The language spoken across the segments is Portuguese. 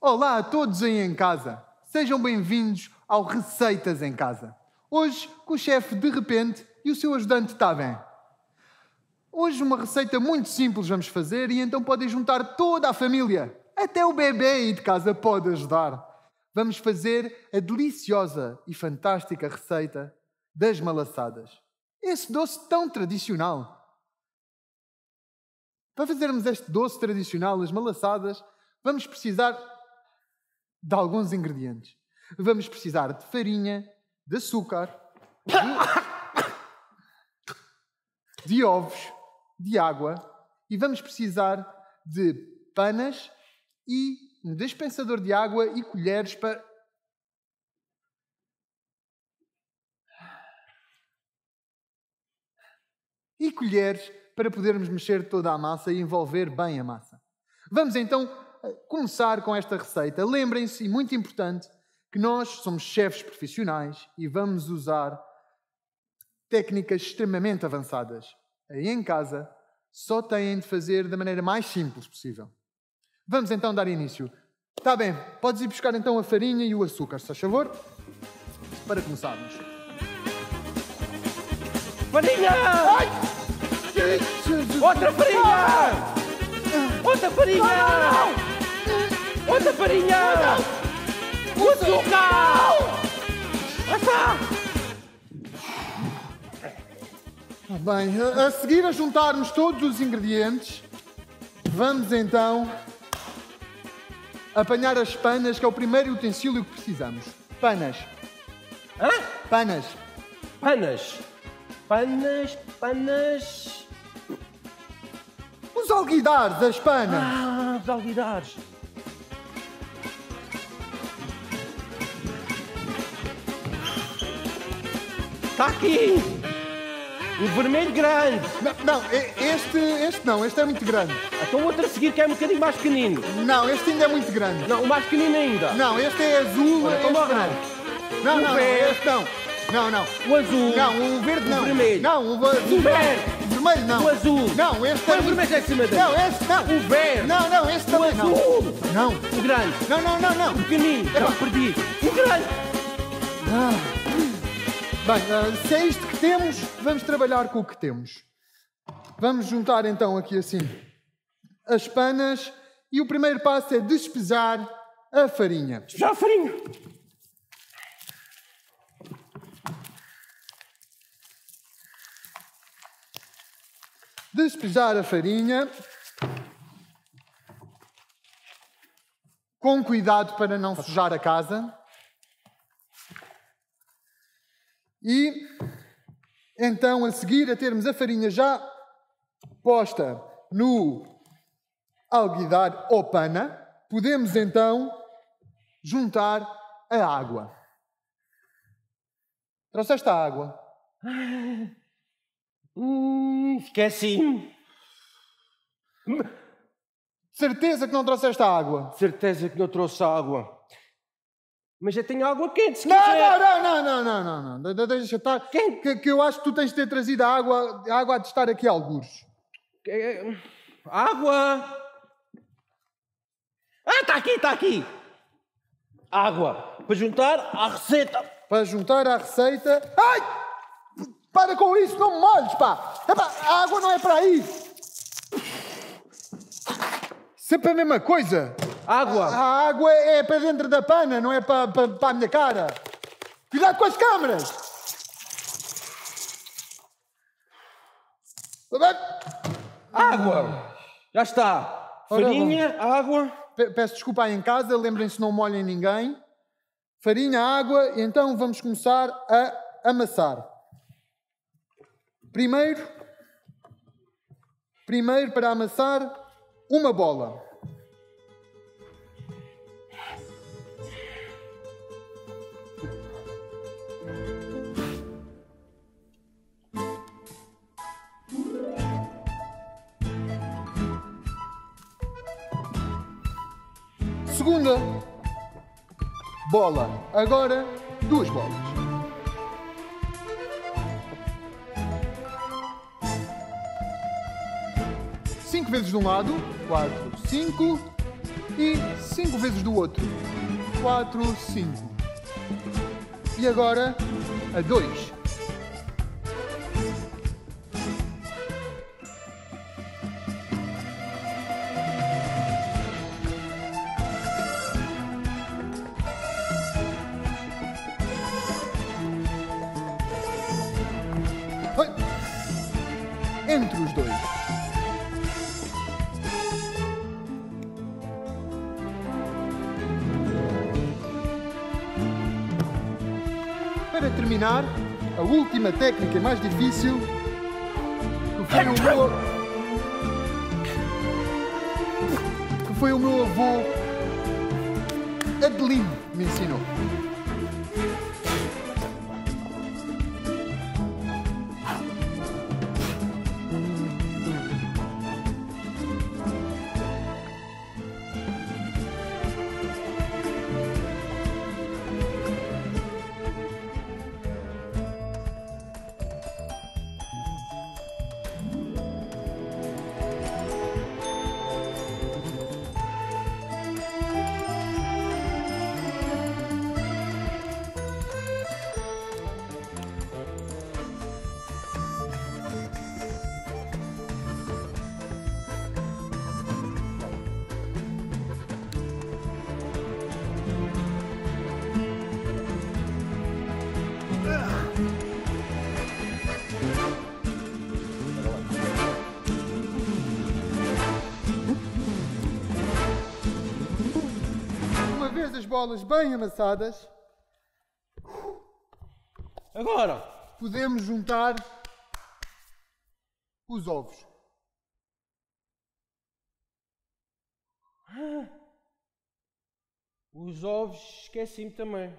Olá a todos aí em casa. Sejam bem-vindos ao Receitas em Casa. Hoje, com o chefe de repente e o seu ajudante está bem. Hoje uma receita muito simples vamos fazer e então podem juntar toda a família. Até o bebê aí de casa pode ajudar. Vamos fazer a deliciosa e fantástica receita das malaçadas. Esse doce tão tradicional. Para fazermos este doce tradicional, as malaçadas, vamos precisar de alguns ingredientes. Vamos precisar de farinha, de açúcar, de ovos, de água e vamos precisar de panas e um dispensador de água e colheres para... E colheres para podermos mexer toda a massa e envolver bem a massa. Vamos então começar com esta receita. Lembrem-se, e muito importante, que nós somos chefes profissionais e vamos usar técnicas extremamente avançadas. Aí em casa, só têm de fazer da maneira mais simples possível. Vamos então dar início. Está bem, podes ir buscar então a farinha e o açúcar, se faz favor, para começarmos. Farinha! Ai! Outra farinha! Outra farinha! Não! Outra farinha! Não! O açúcar! Bem, a seguir a juntarmos todos os ingredientes, vamos então apanhar as panas, que é o primeiro utensílio que precisamos. Panas. Hã? Panas. Panas. Panas. Os alguidares, as panas. Ah, os alguidares. Está aqui! O vermelho grande! Não, este é muito grande. Então o outro a seguir que é um bocadinho mais pequenino. Não, este ainda é muito grande. Não, o mais pequenino ainda. Não, este é azul. Olha, este toma não. Não, o verde. este não. Não. O azul. Não, o verde não. O vermelho. Não, o verde. O verde. O vermelho não. O azul. Não, este Põe é o vermelho em cima dele. Não, este não. O verde. Não, este também não. O azul. Não. O grande. Não. O pequenino. Já perdi. O grande. Bem, se é isto que temos, vamos trabalhar com o que temos. Vamos juntar então aqui assim as panas e o primeiro passo é despesar a farinha. Já a farinha. Despejar a farinha com cuidado para não sujar a casa e então a seguir a termos a farinha já posta no alguidar ou pana, podemos então juntar a água. Trouxeste a água? Esqueci. Certeza que não trouxeste a água? Certeza que não trouxe água. Mas já tenho água quente, se quiser. Não. Deixa estar. Que eu acho que tu tens de ter trazido a água há de estar aqui algures. Água. Ah, está aqui. Água. Para juntar à receita. Para juntar à receita... Ai! Para com isso, não me molhes, pá! Epá, a água não é para aí! Sempre a mesma coisa! Água! A água é para dentro da pana, não é para a minha cara! Cuidado com as câmaras! Água! Já está! Farinha, água... Peço desculpa aí em casa, lembrem-se, não molhem ninguém. Farinha, água, e então vamos começar a amassar. Primeiro para amassar, uma bola. Segunda bola. Agora, duas bolas. Cinco vezes de um lado. 4, 5. E 5 vezes do outro. 4, 5. E agora a 2. Entre os dois. Para terminar, a última técnica e mais difícil, que foi o meu avô Adelino me ensinou. As bolas bem amassadas, Agora! podemos juntar os ovos. Os ovos esqueci-me também.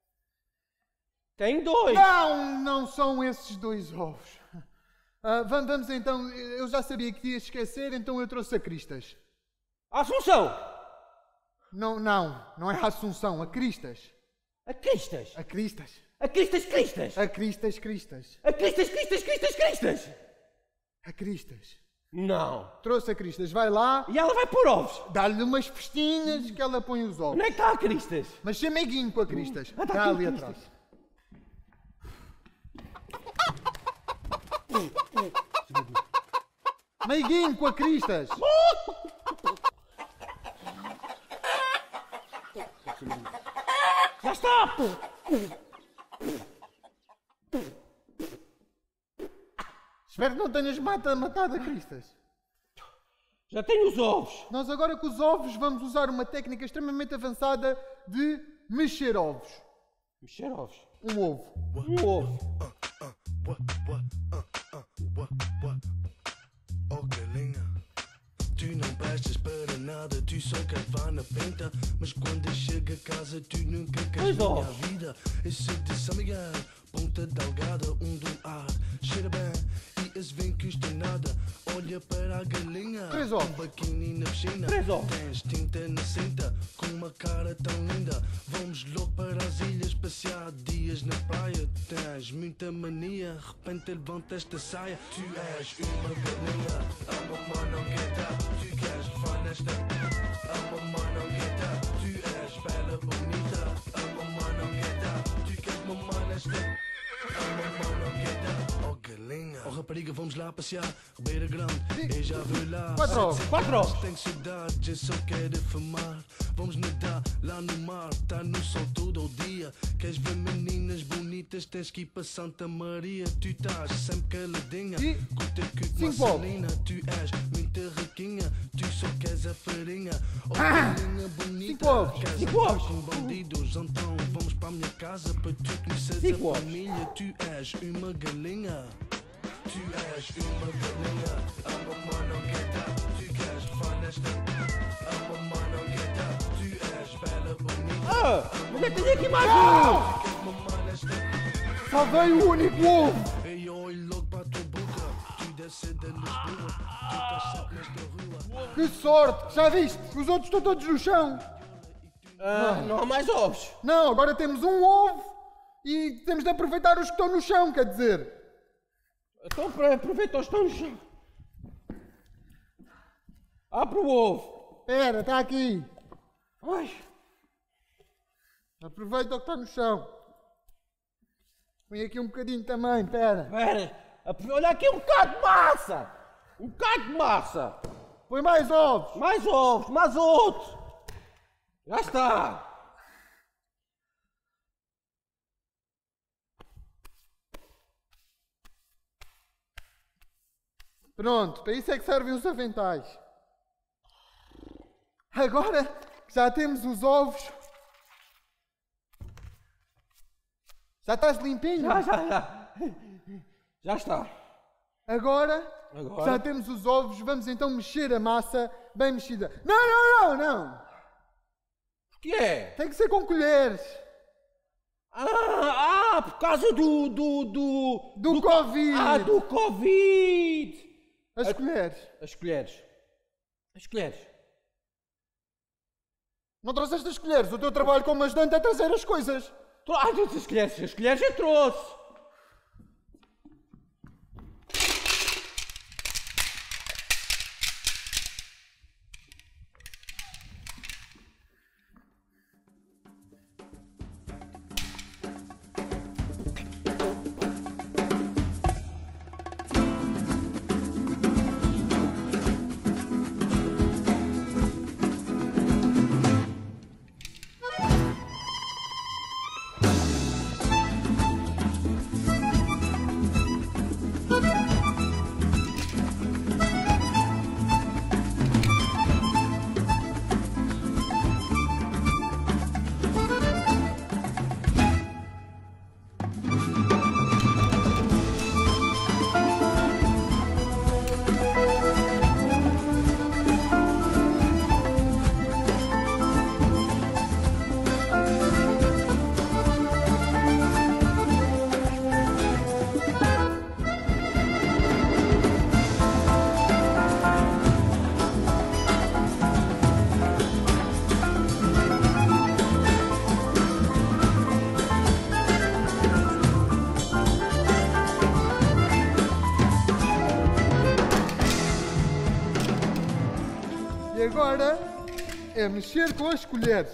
Tem 2! Não, não são esses 2 ovos. Vamos então, eu já sabia que te ia esquecer, então eu trouxe a Cristas. Assunção! Não é a Assunção, a Cristas. A Cristas! A Cristas. A Cristas Cristas! A Cristas Cristas. A Cristas Cristas Cristas Cristas! A Cristas. Não! Trouxe a Cristas, vai lá, E ela vai pôr ovos! dá-lhe umas festinhas que ela põe os ovos. Onde é que está a Cristas? Mas ser meiguinho com a Cristas. tá Está aqui ali a atrás. Meiguinho com a Cristas. Já está! Espero que não tenhas matado a Cristas. Já tenho os ovos! Nós agora com os ovos vamos usar uma técnica extremamente avançada de mexer ovos. Mexer ovos. Um ovo. Um ovo. Oh galinha, tu não prestas para nada, tu só queres vá na pinta. Mas quando chega a casa tu nunca queres Pois minha ó. vida. Esse de São Miguel, Ponta Delgada, do ar, cheira bem e as vem custa nada. Olha para a galinha, 3 ovos. biquíni na piscina. 3 ovos. Tens tinta na cinta, com uma cara tão linda. Vamos logo para as ilhas, passear dias na praia. Tens muita mania, repente levanta esta saia. Tu és uma galinha, a mamãe não quer. Tu queres levar nesta, a mamãe não quer. Tu és bela, bonita, a mamãe não quer. Tu queres mamãe nesta, a mamãe não quer. Oh galinha, oh rapariga, vamos lá passear. Ribeira Grande, eu já vou lá. 4 ovos. 4 ovos. Tenho saudade, eu só quero fumar. Vamos nadar lá no mar, tá no sol todo o dia. Queres ver meninas bonitas, tens que ir para Santa Maria. Tu estás sempre caladinha, E curta que 5 ovos. Marcelina. Tu és muito riquinha, tu só queres a farinha. Oh galinha bonita, 5 ovos. queres 5 andar ovos. com bandidos. Então vamos para a minha casa para tu conheceres 5 a ovos. família. Tu és uma galinha. Tu és uma galinha, a mamãe não quer dar. Tu queres levar nesta, a mamãe não quer dar. Tu és bela, bonita, Ah! Mas eu tenho aqui mais um! tu queres mamãe nesta. Só veio o único ovo. Ei, olho logo para a tua boca. Tu deve ser da Lisboa, tu estás sempre nesta rua. Que sorte. Já viste? Os outros estão todos no chão. Não há mais ovos! Não, agora temos um ovo e temos de aproveitar os que estão no chão, quer dizer. Então aproveita os que estão no chão. Abre o ovo! Espera, está aqui. Ai. Aproveita o que está no chão. Põe aqui um bocadinho também, pera. Espera, olha aqui um bocado de massa! Um bocado de massa! Põe mais ovos. Mais ovos, mais outros! Já está! Pronto, para isso é que servem os aventais. Agora que já temos os ovos. Já estás limpinho? Já está. Agora que já temos os ovos, vamos então mexer a massa bem mexida. Não! O que é? Tem que ser com colheres. Por causa do Covid. Do Covid! As colheres. As colheres. Não trouxeste as colheres. O teu trabalho como ajudante é trazer as coisas. As colheres eu trouxe. E agora é mexer com as colheres.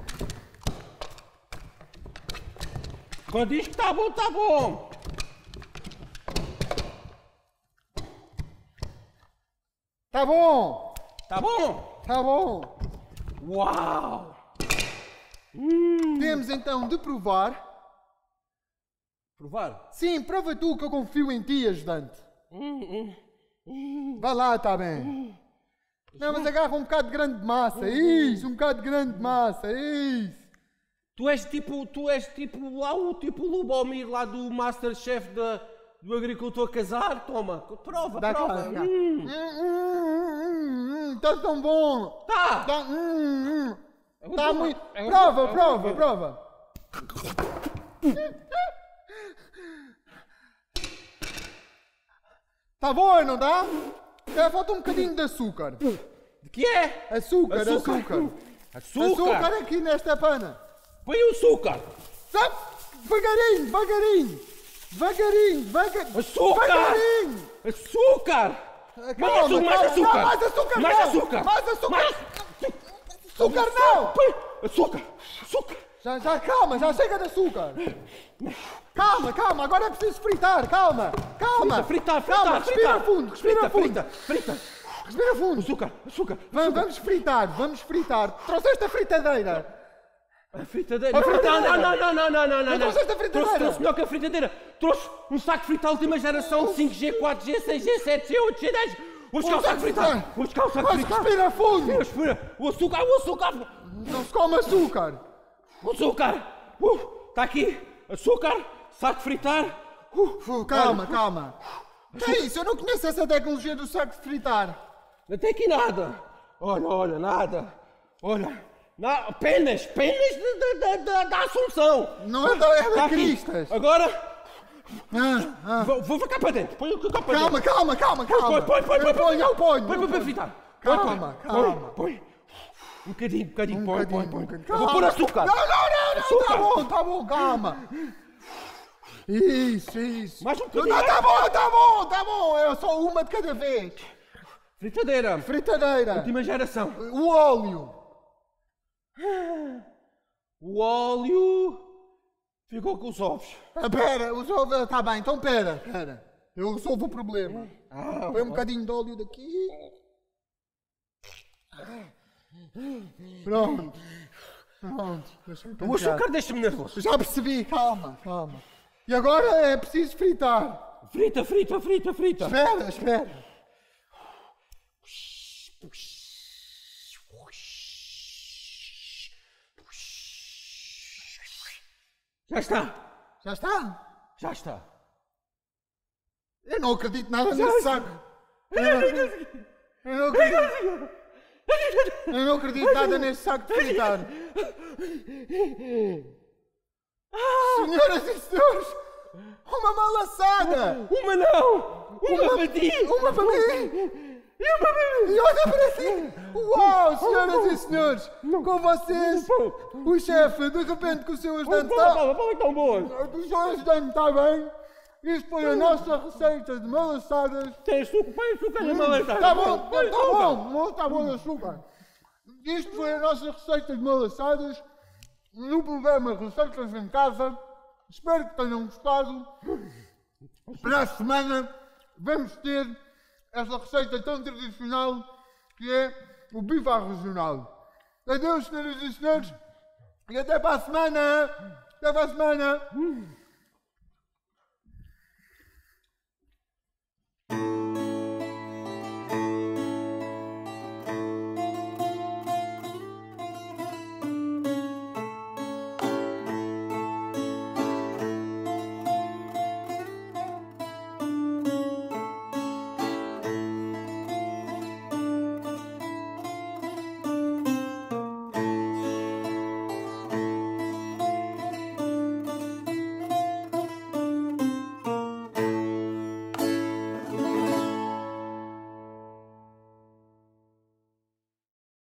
Quando diz que está bom, está bom. Tá bom! Está bom? Tá bom! Uau! Temos então de provar. Provar? Sim, prova tu que eu confio em ti, ajudante. Vai lá, tá bem. Não, mas agarra um bocado grande de massa. Isso, um bocado grande de massa. Isso. Tu és tipo lá o Lubomir lá do Masterchef do agricultor casar. Toma, prova, Dá prova. cá, cá. Tá tão bom. Tá. Tá muito. Prova. Tá bom ou não tá? Falta um bocadinho de açúcar. De que é? Açúcar. Açúcar? Aqui nesta pana. Põe o açúcar. Sabe? Devagarinho. Açúcar! Devagarinho. Açúcar! Calma, Mais açúcar! Não, mais açúcar Mais não. açúcar! Mais açúcar. Mais- Açúcar não. Põe açúcar! Açúcar! Calma, já chega de açúcar. Calma, agora é preciso fritar, calma. Fritar! Calma, respira fundo. Frita! Respira fundo. Açúcar! Vamos fritar. Trouxeste a fritadeira. A fritadeira! A fritadeira. Não! Não trouxeste a fritadeira. Trouxe melhor que a fritadeira! Trouxe um saco de frita última geração 5G, 4G, 6G, 7G, 8G, 10G! Vou buscar o saco de fritar! Mas respira fundo. Respira! O açúcar! Não se come açúcar. O açúcar! Está aqui! Açúcar! Saco de fritar! Calma. Que é isso? Eu não conheço essa tecnologia do saco de fritar. Não tem aqui nada! Olha, nada! Olha! Penas da Assunção! Não é Tá da aqui. Cristas. Agora vou cá para dentro! Põe o cá para dentro! Calma. Põe! Eu ponho. Põe para fritar! Calma. Põe! Um bocadinho, põe! bocadinho. Eu vou pôr açúcar! Não, Açúcar. tá bom, calma. Isso. Mais um bocadinho! Não, tá bom, é só uma de cada vez. Fritadeira! Fritadeira. Última geração! O óleo. O óleo ficou com os ovos. Pera, os ovos... Está bem, então pera. Eu resolvo o problema. Põe um bocadinho de óleo daqui. Pronto. Deixa-me O açúcar deixa-me nervoso. Já percebi, calma. E agora é preciso fritar. Frita. Espera. Já está. Já está. Eu não acredito nada nesse saco. Eu não acredito nada nesse saco de fritar. Senhoras e senhores, uma malaçada! Uma não! Uma para ti! Uma para mim! E outra para si! Uau, senhoras e senhores! Com vocês, o chefe, de repente com o seu ajudante está... Fala tão boas! O seu ajudante está bem? Isto foi a nossa receita de malaçadas. Tem açúcar, põe açúcar na malaçada! Está bom de açúcar. Isto foi a nossa receita de malaçadas no programa Receitas em Casa. Espero que tenham gostado. Para a semana vamos ter essa receita tão tradicional que é o bife à regional. Adeus, senhoras e senhores, e até para a semana!